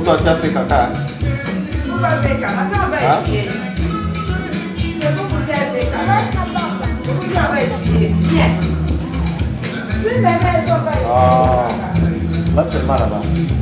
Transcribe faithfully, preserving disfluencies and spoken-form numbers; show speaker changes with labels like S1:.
S1: toi tu as fait caca.
S2: On va faire caca, ça va essuyer. C'est vous qui avez fait caca. Vous avez essuyer. Viens. Suis mes mains, ça va essuyer.
S1: Ah, là c'est mal là-bas.